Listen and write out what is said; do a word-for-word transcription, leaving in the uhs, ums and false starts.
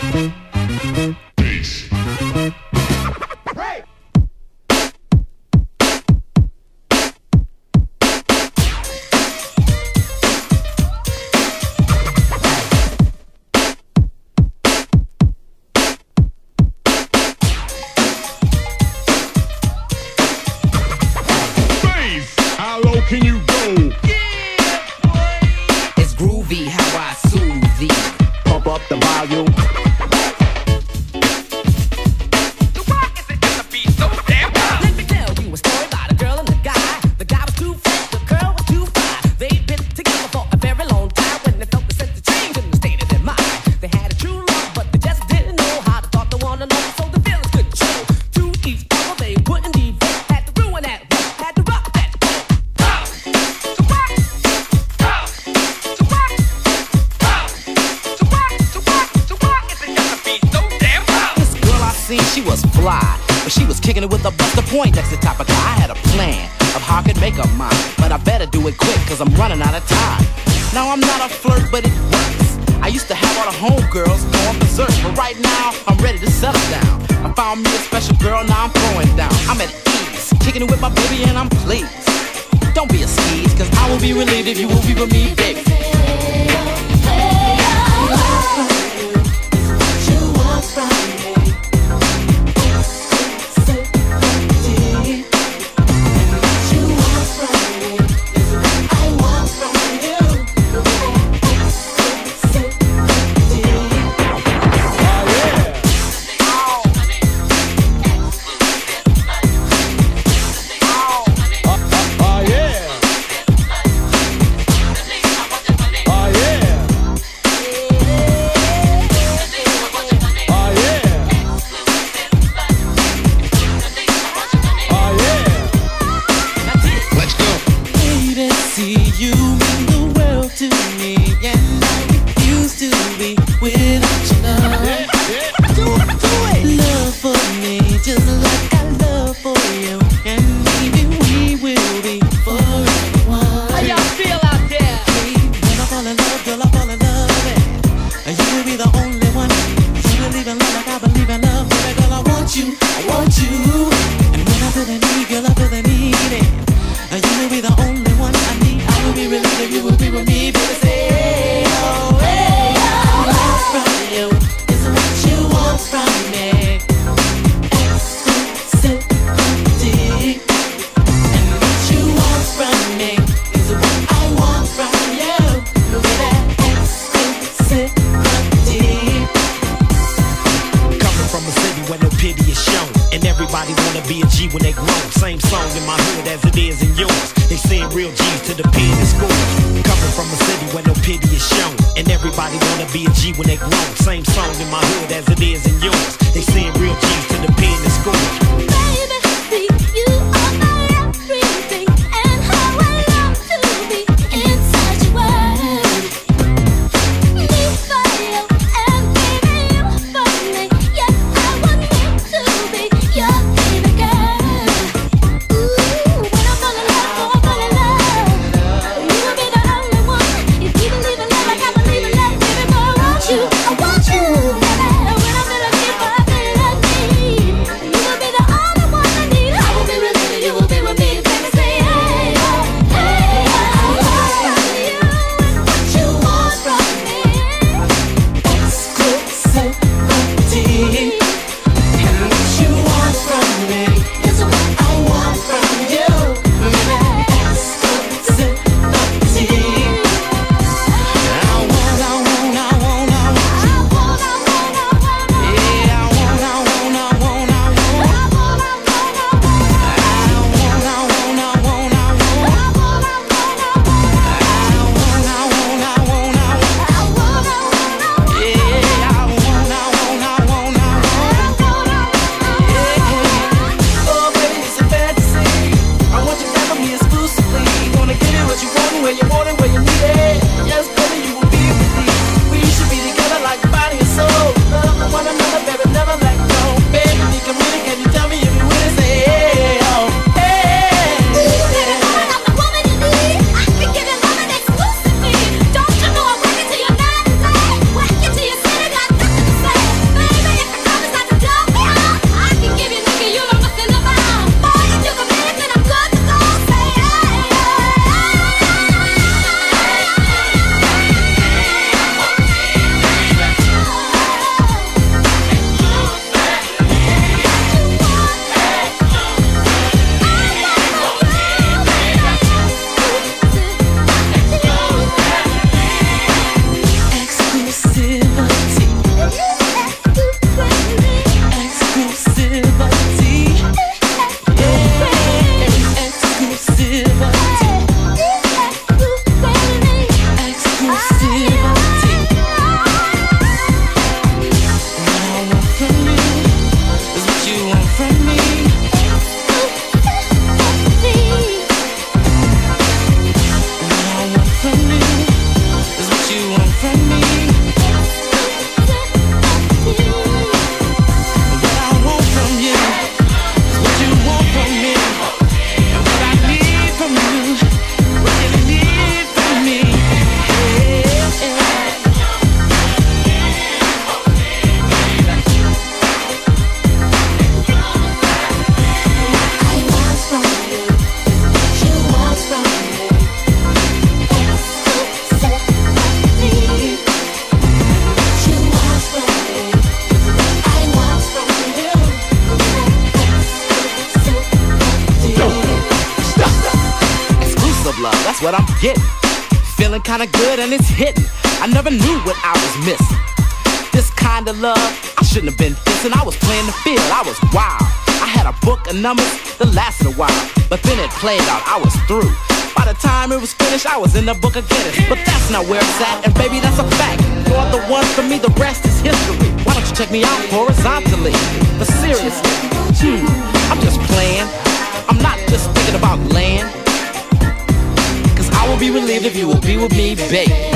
Can you go? Yeah, boy. It's groovy how I soothe thee. Pump up the volume. So why is it gonna be so damn loud? Let me tell you a story about a girl and a guy. The guy was too fat, the girl was too fine. They'd been together for a very long time when they felt the sense of change in the state of their mind. They had a true love, but they just didn't know how to talk to one another, so the feelings couldn't show. To each other they wouldn't even had to ruin that, had to rock that. She was fly, but she was kicking it with a Buster Point next to top of guy. I had a plan of how I could make her mine, but I better do it quick, cause I'm running out of time. Now I'm not a flirt, but it works. I used to have all the homegirls going berserk, but right now I'm ready to settle down. I found me a special girl, now I'm throwing down. I'm at ease, kicking it with my baby and I'm pleased. Don't be a skeeze, cause I will be relieved if you will be with me, baby. I want you, baby. When I feel like if I feel like me, you will be the only That's what I'm getting. Feeling kinda good and it's hitting. I never knew what I was missing. This kind of love, I shouldn't have been dissing. I was playing the field, I was wild. I had a book of numbers that lasted a while, but then it played out, I was through. By the time it was finished, I was in the book of Guinness. But that's not where it's at, and baby, that's a fact. You're the one for me, the rest is history. Why don't you check me out horizontally? But seriously, hmm, I'm just playing. I'm not just thinking about land. I will be relieved if you will be with me, babe.